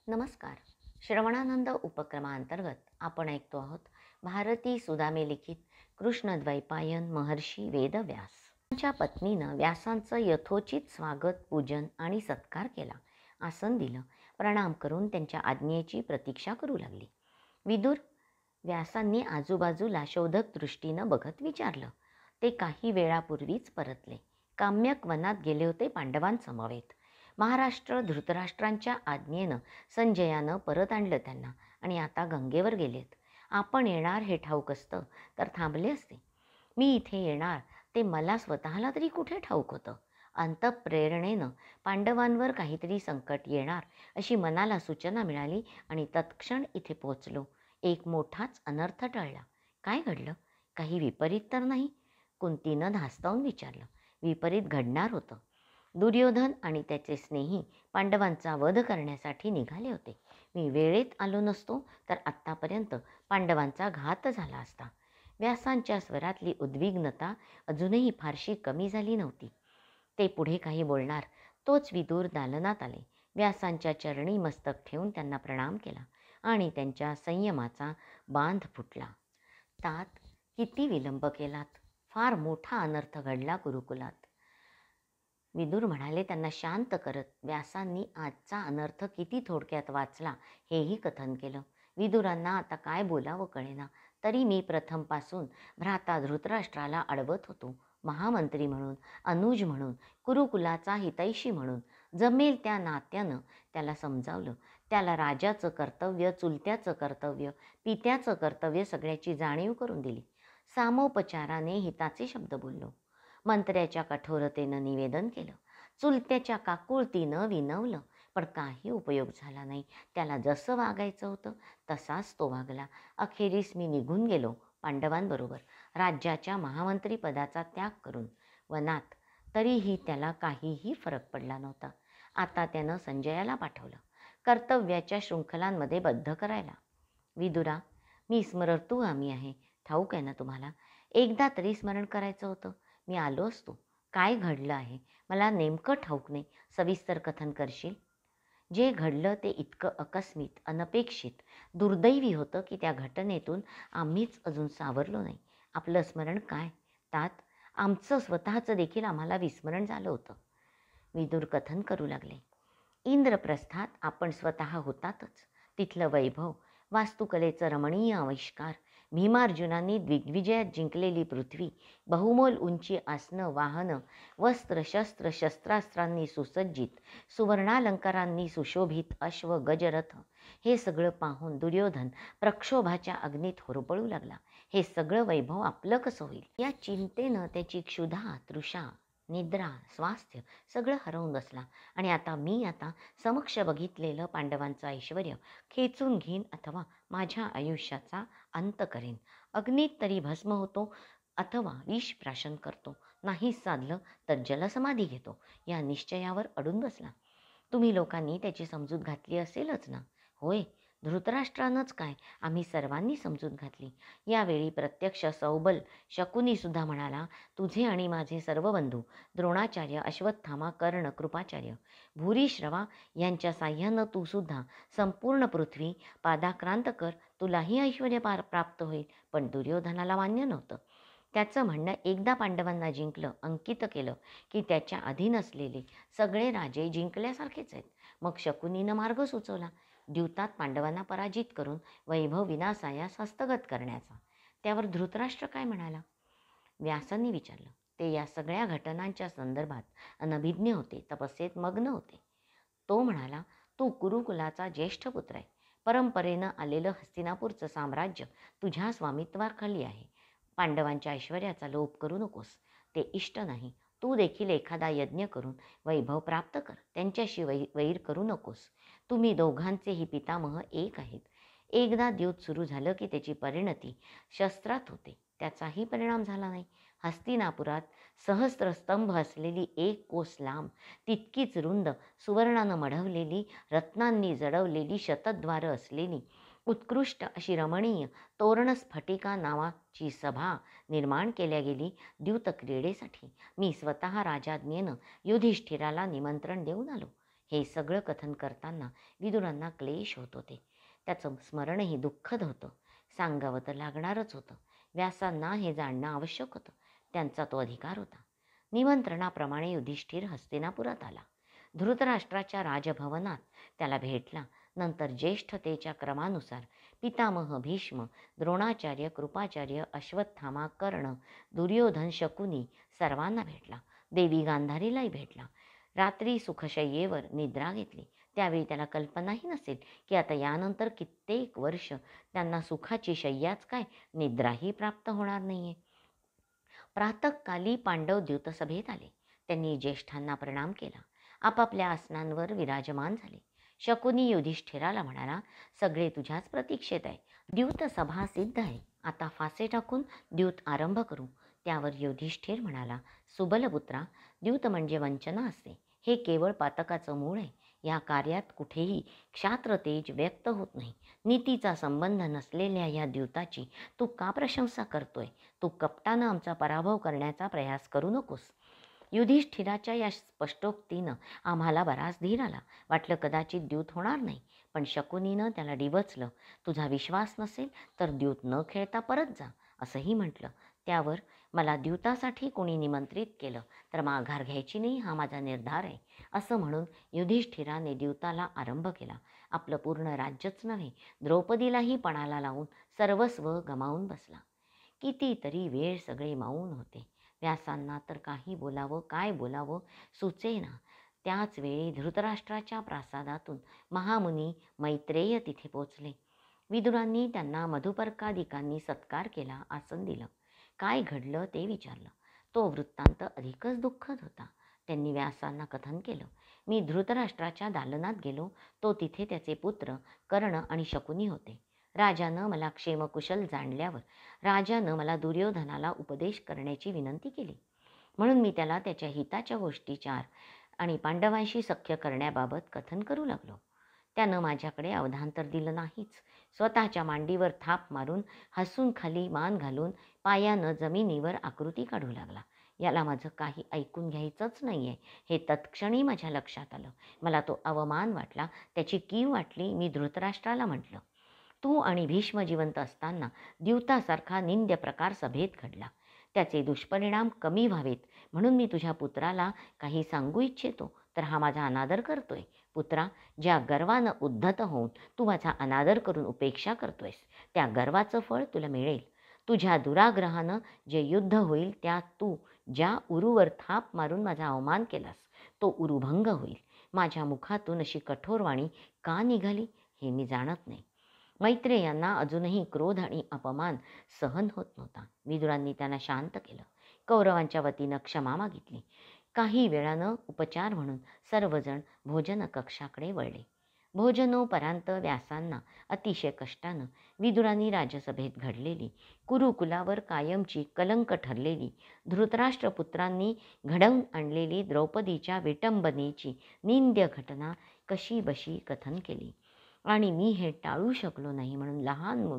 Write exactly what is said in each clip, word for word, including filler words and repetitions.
नमस्कार. श्रवणानंद उपक्रमांतर्गत आपण ऐकतो आहोत भारती सुदामे लिखित कृष्णद्वैपायन महर्षी वेदव्यास. त्यांच्या पत्नीनं व्यासांचं यथोचित स्वागत, पूजन आणि सत्कार केला. आसन दिलं. प्रणाम करून त्यांच्या आज्ञेची प्रतीक्षा करू लागली. विदुर व्यासांनी आजूबाजूला शोधक दृष्टीनं बघत विचारलं. ते काही वेळापूर्वीच परतले. काम्यक वनात गेले होते पांडवांसमवेत. महाराष्ट्र धृतराष्ट्रांच्या आज्ञेनं संजयानं परत आणलं त्यांना आणि आता गंगेवर गेलेत. आपण येणार हे ठाऊक असतं तर थांबले असते. मी इथे येणार ते मला स्वतःला तरी कुठे ठाऊक होतं. अंतःप्रेरणेनं पांडवांवर काहीतरी संकट येणार अशी मनाला सूचना मिळाली आणि तत्क्षण इथे पोचलो. एक मोठाच अनर्थ टळला. काय घडलं? काही विपरीत तर नाही? कुंतीनं धास्तावून विचारलं. विपरीत घडणार होतं. दुर्योधन आणि त्याचे स्नेही पांडवांचा वध करण्यासाठी निघाले होते. मी वेळेत आलो नसतो तर आत्तापर्यंत पांडवांचा घात झाला असता. व्यासांच्या स्वरातली उद्विग्नता अजूनही फारशी कमी झाली नव्हती. ते पुढे काही बोलणार तोच विदूर दालनात आले. व्यासांच्या चरणी मस्तक ठेवून त्यांना प्रणाम केला आणि त्यांच्या संयमाचा बांध फुटला. तात किती विलंब केलात. फार मोठा अनर्थ घडला गुरुकुलात. विदुर म्हणाले त्यांना शांत करत. व्यासांनी आजचा अनर्थ किती थोडक्यात वाचला हेही कथन केलं. विदुरांना आता काय बोलावं कळेना. तरी मी प्रथमपासून भ्राता धृतराष्ट्राला अडवत होतो. महामंत्री म्हणून, अनुज म्हणून, कुरुकुलाचा हितैषी म्हणून जमेल त्या नात्यानं त्याला समजावलं. त्याला राजाचं कर्तव्य, चुलत्याचं कर्तव्य, पित्याचं कर्तव्य सगळ्याची जाणीव करून दिली. सामोपचाराने हिताचे शब्द बोललो. मंत्र्याच्या कठोरतेनं निवेदन केलं. चुलत्याच्या काकुळतीनं विनवलं. पण काही उपयोग झाला नाही. त्याला जसं वागायचं होतं तसाच तो वागला. अखेरीस मी निघून गेलो पांडवांबरोबर, राज्याच्या महामंत्री पदाचा त्याग करून वनात. तरीही त्याला काहीही फरक पडला नव्हता. आता त्यानं संजयाला पाठवलं कर्तव्याच्या शृंखलांमध्ये बद्ध करायला. विदुरा, मी स्मरतुगामी आहे, ठाऊक आहे ना तुम्हाला? एकदा तरी स्मरण करायचं होतं. मी आलो असतो. काय घडलं आहे मला नेमकं ठाऊक नाही. सविस्तर कथन करशील? जे घडलं ते इतकं आकस्मित, अनपेक्षित, दुर्दैवी होतं की त्या घटनेतून आम्हीच अजून सावरलो नाही. आपलं स्मरण काय तात? आमचं स्वतःचं देखील आम्हाला विस्मरण झालं होतं. विदुर कथन करू लागले. इंद्रप्रस्थात आपण स्वतः होतातच. तिथलं वैभव, वास्तुकलेचं रमणीय आविष्कार, भीमार्जुनांनी दिग्विजयात जिंकलेली पृथ्वी, बहुमोल उंची आसनं, वाहनं, वस्त्र शस्त्र शस्त्रास्त्रांनी सुसज्जित, सुवर्णालंकारांनी सुशोभित अश्व गजरथ, हे सगळं पाहून दुर्योधन प्रक्षोभाच्या अग्नीत होरपळू लागला. हे सगळं वैभव आपलं कसं होईल या चिंतेनं त्याची क्षुधा, तृषा, निद्रा, स्वास्थ्य सगळं हरवून बसला. आणि आता मी आता समक्ष बघितलेलं पांडवांचं ऐश्वर खेचून घेईन अथवा माझ्या आयुष्याचा अंत करेन. अग्नीत तरी भस्म होतो अथवा विष प्राशन करतो. नाहीच साधलं तर जलसमाधी घेतो या निश्चयावर अडून बसला. तुम्ही लोकांनी त्याची समजूत घातली असेलच ना? होय, धृतराष्ट्रानंच काय, आम्ही सर्वांनी समजूत घातली. यावेळी प्रत्यक्ष सौबल शकुनीसुद्धा म्हणाला, तुझे आणि माझे सर्व बंधू द्रोणाचार्य, अश्वत्थामा, कर्ण, कृपाचार्य, भूरिश्रवा यांच्या साह्यानं तू सुद्धा संपूर्ण पृथ्वी पादाक्रांत कर, तुलाही ऐश्वर्य पार प्राप्त होईल. पण दुर्योधनाला मान्य नव्हतं. त्याचं म्हणणं एकदा पांडवांना जिंकलं, अंकित केलं की त्याच्या अधीन असलेले सगळे राजे जिंकल्यासारखेच आहेत. मग शकुनीनं मार्ग सुचवला, द्यूतात पांडवांना पराजित करून वैभव विनाशायास हस्तगत करण्याचा. त्यावर धृतराष्ट्र काय म्हणाला? व्यासांनी विचारलं. ते या सगळ्या घटनांच्या संदर्भात अनभिज्ञ होते, तपस्येत मग्न होते. तो म्हणाला, तू कुरुकुलाचा ज्येष्ठ पुत्र आहे. परंपरेनं आलेलं हस्तिनापूरचं साम्राज्य तुझ्या स्वामित्वाखाली आहे. पांडवांच्या ऐश्वर्याचा लोभ करू नकोस, ते इष्ट नाही. तू देखील एखादा यज्ञ करून वैभव प्राप्त कर, त्यांच्याशी वै वैर करू नकोस. तुम्ही दोघांचेही पितामह एक आहेत. एकदा द्यूत सुरू झालं की त्याची परिणती शस्त्रात होते. त्याचाही परिणाम झाला नाही. हस्तिनापुरात सहस्त्रस्तंभ असलेली एक कोस लांब, तितकीच रुंद, सुवर्णानं मढवलेली, रत्नांनी जडवलेली, शतद्वारं असलेली उत्कृष्ट अशी रमणीय तोरणस्फटिका नावाची सभा निर्माण केल्या गेली द्यूत क्रीडेसाठी. मी स्वतः राजाज्ञेनं युधिष्ठिराला निमंत्रण देऊन आलो. हे सगळं कथन करताना विदुरांना क्लेश होत होते. त्याचं स्मरणही दुःखद होतं. सांगावं तर लागणारच होतं. व्यासांना हे जाणणं आवश्यक होतं. त्यांचा तो अधिकार होता. निमंत्रणाप्रमाणे युधिष्ठिर हस्तिनापुरात आला. धृतराष्ट्राच्या राजभवनात त्याला भेटला. नंतर ज्येष्ठतेच्या क्रमानुसार पितामह भीष्म, द्रोणाचार्य, कृपाचार्य, अश्वत्थामा, कर्ण, दुर्योधन, शकुनी सर्वांना भेटला. देवी गांधारीलाही भेटला. रात्री सुखशय्येवर निद्रा घेतली. त्यावेळी त्याला कल्पनाही नसेल की आता यानंतर कित्येक वर्ष त्यांना सुखाची शय्याच काय, निद्राही प्राप्त होणार नाहीये. प्रातःकाली पांडव द्यूतसभेत आले. त्यांनी ज्येष्ठांना प्रणाम केला. आपापल्या आसनांवर विराजमान झाले. शकुनी युधिष्ठिराला म्हणाला, सगळे तुझ्याच प्रतीक्षेत आहे. द्यूतसभा सिद्ध आहे. आता फासे टाकून द्यूत आरंभ करू. त्यावर युधिष्ठिर म्हणाला, सुबलपुत्रा, द्यूत म्हणजे वंचना असते. हे केवळ पातकाचं मूळ आहे. या कार्यात कुठेही क्षात्रतेज व्यक्त होत नाही. नीतीचा संबंध नसलेल्या या द्यूताची तू का प्रशंसा करतोय? तू कपटानं आमचा पराभव करण्याचा प्रयास करू नकोस. युधिष्ठिराच्या या स्पष्टोक्तीनं आम्हाला बराच धीर आला. वाटलं कदाचित द्यूत होणार नाही. पण शकुनीनं त्याला डिवचलं. तुझा विश्वास नसेल तर द्यूत न खेळता परत जा, असंही म्हटलं. त्यावर मला द्यूतासाठी कोणी निमंत्रित केलं तर माघार घ्यायची नाही, हा माझा निर्धार आहे, असं म्हणून युधिष्ठिराने द्यूताला आरंभ केला. आपलं पूर्ण राज्यच नव्हे, द्रौपदीलाही पणाला लावून सर्वस्व गमावून बसला. कितीतरी वेळ सगळे मौन होते. व्यासांना तर काही बोलावं काय बोलावं सुचेना. त्याच वेळी धृतराष्ट्राच्या प्रासादातून महामुनी मैत्रेय तिथे पोचले. विदुरांनी त्यांना मधुपर्कादिकांनी सत्कार केला, आसन दिलं. काय घडलं ते विचारलं. तो वृत्तांत अधिकच दुःखद होता. त्यांनी व्यासांना कथन केलं. मी धृतराष्ट्राच्या दालनात गेलो. तो तिथे त्याचे पुत्र कर्ण आणि शकुनी होते. राजानं मला क्षेमकुशल जाणल्यावर राजानं मला दुर्योधनाला उपदेश करण्याची विनंती केली. म्हणून मी त्याला त्याच्या हिताच्या गोष्टी चार आणि पांडवांशी सख्य करण्याबाबत कथन करू लागलो. त्यानं माझ्याकडे अवधांतर दिलं नाहीच. स्वतःच्या मांडीवर थाप मारून हसून खाली मान घालून पायानं जमिनीवर आकृती काढू लागला. याला माझं काही ऐकून घ्यायचंच नाही आहे हे तत्क्षणी माझ्या लक्षात आलं. मला तो अवमान वाटला, त्याची कीव वाटली. मी धृतराष्ट्राला म्हटलं, तू आणि भीष्म जिवंत असताना द्यूतासारखा निंद्य प्रकार सभेत घडला. त्याचे दुष्परिणाम कमी व्हावेत म्हणून मी तुझ्या पुत्राला काही सांगू इच्छितो, तर हा माझा अनादर करतोय. पुत्रा, ज्या गर्वानं उद्धत होऊन तू माझा अनादर करून उपेक्षा करतोयस, त्या गर्वाचं फळ तुला मिळेल. तुझ्या दुराग्रहानं जे युद्ध होईल त्यात तू ज्या उरूवर थाप मारून माझा अवमान केलास तो उरू भंग होईल. माझ्या मुखातून अशी कठोरवाणी का निघाली हे मी जाणत नाही. मैत्रेयांना अजूनही क्रोध आणि अपमान सहन होत नव्हता. विदुरांनी त्यांना शांत केलं. कौरवांच्या वतीनं क्षमा मागितली. काही वेळानं उपचार म्हणून सर्वजण भोजन कक्षाकडे वळले. भोजनोपरांत व्यासांना अतिशय कष्टानं विदुरांनी राजसभेत घडलेली, कुरुकुलावर कायमची कलंक ठरलेली, धृतराष्ट्रपुत्रांनी घडवून आणलेली द्रौपदीच्या विटंबनेची निंद्य घटना कशीबशी कथन केली. आणि मी हे टाळू शकलो नाही म्हणून लहान मूल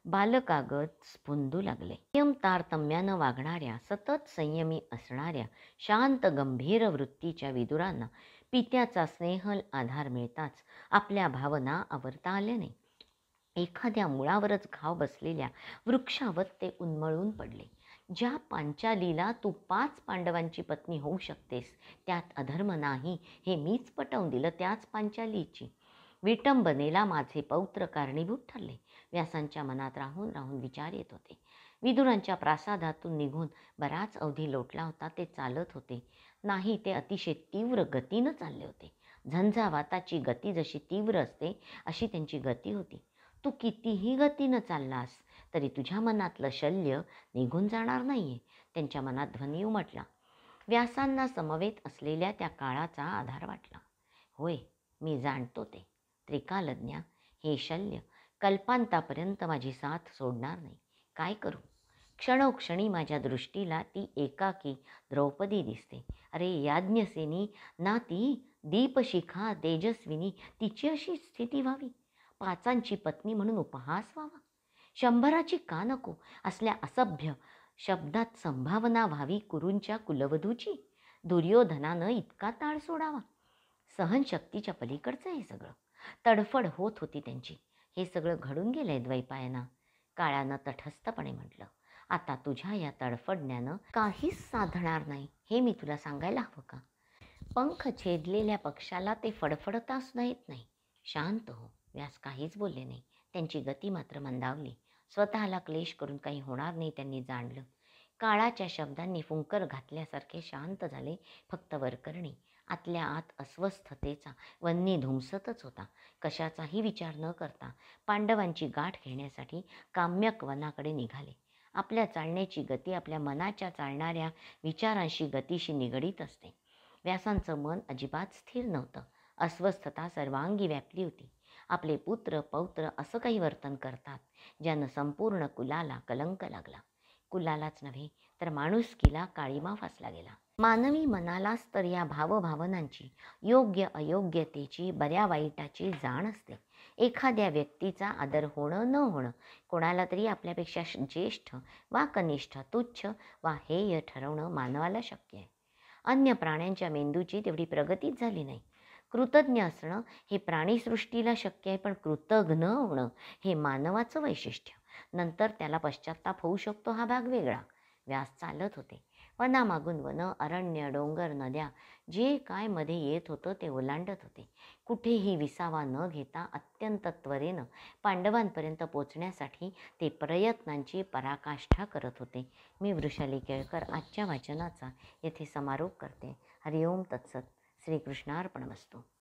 बालकागत स्फुंदू लागले. संयम तारतम्यानं वागणाऱ्या, सतत संयमी असणाऱ्या, शांत गंभीर वृत्तीच्या विदुरांना पित्याचा स्नेहल आधार मिळताच आपल्या भावना आवरता आल्या नाही. एखाद्या मुळावरच घाव बसलेल्या वृक्षावत ते उन्मळून पडले. ज्या पांचालीला तू पाच पांडवांची पत्नी होऊ शकतेस त्यात अधर्म नाही हे मीच पटवून दिलं. त्याच पांचालीची विटंबनेला माझे पौत्र कारणीभूत ठरले. व्यासांच्या मनात राहून राहून विचार येत होते. विदुरांच्या प्रासादातून निघून बराच अवधी लोटला होता. ते चालत होते नाही, ते अतिशय तीव्र गतीनं चालले होते. झंझावाताची गती जशी तीव्र असते अशी त्यांची गती होती. तू कितीही गतीनं चाललास तरी तुझ्या मनातलं शल्य निघून जाणार नाहीये, त्यांच्या मनात ध्वनी उमटला. व्यासांना समवेत असलेल्या त्या काळाचा आधार वाटला. होय, मी जाणतो ते त्रिकालज्ञा, हे शल्य कल्पांतापर्यंत माझी साथ सोडणार नाही. काय करू? क्षणोक्षणी माझ्या दृष्टीला ती एकाकी द्रौपदी दिसते. अरे याज्ञसेनी ना, ती दीपशिखा तेजस्विनी, तिची अशी स्थिती व्हावी? पाचांची पत्नी म्हणून उपहास व्हावा? शंभराची का नको असल्या असभ्य शब्दात संभावना व्हावी कुरूंच्या कुलवधूची? दुर्योधनानं इतका ताळ सोडावा? सहनशक्तीच्या पलीकडचं हे सगळं. तडफड होत होती त्यांची. हे सगळं घडून गेलंय द्वैपायना. काळानं तटस्थपणे म्हटलं, आता तुझ्या या तडफडण्यानं काहीच साधणार नाही, हे मी तुला सांगायला हवं का? पंख छेदलेल्या पक्षाला ते फडफडता सुद्धा येत नाही. शांत हो. व्यास काहीच बोलले नाही. त्यांची गती मात्र मंदावली. स्वतःला क्लेश करून काही होणार नाही त्यांनी जाणलं. काळाच्या शब्दांनी फुंकर घातल्यासारखे शांत झाले फक्त वरकरणी. आतल्या आत अस्वस्थतेचा वन्नी धुमसतच होता. कशाचाही विचार न करता पांडवांची गाठ घेण्यासाठी काम्यक वनाकडे निघाले. आपल्या चालण्याची गती आपल्या मनाच्या चालणाऱ्या विचारांशी गतीशी निगडीत असते. व्यासांचं मन अजिबात स्थिर नव्हतं. अस्वस्थता सर्वांगी व्यापली होती. आपले पुत्र पौत्र असं काही वर्तन करतात ज्यानं संपूर्ण कुलाला कलंक लागला. कुलालाच नव्हे तर माणुसकीला काळीमा फासला गेला. मानवी मनालाच तर या भावभावनांची, योग्य अयोग्यतेची, बऱ्या वाईटाची जाण असते. एखाद्या व्यक्तीचा आदर होणं न होणं कोणाला तरी आपल्यापेक्षा ज्येष्ठ वा कनिष्ठ, तुच्छ वा हेय ठरवणं मानवाला शक्य आहे. अन्य प्राण्यांच्या मेंदूची तेवढी प्रगतीच झाली नाही. कृतज्ञ असणं हे प्राणीसृष्टीला शक्य आहे, पण कृतघ्न होणं हे मानवाचं वैशिष्ट्य. नंतर त्याला पश्चात्ताप होऊ शकतो हा भाग वेगळा. व्यास चालत होते. वनामागून वनं, अरण्य, डोंगर, नद्या जे काय मध्ये येत होतं ते ओलांडत होते. कुठेही विसावा न घेता अत्यंत त्वरेनं पांडवांपर्यंत पोचण्यासाठी ते प्रयत्नांची पराकाष्ठा करत होते. मी वृषाली केळकर आजच्या वाचनाचा येथे समारोप करते. हरिओम तत्सत. श्रीकृष्णार्पणमस्तु.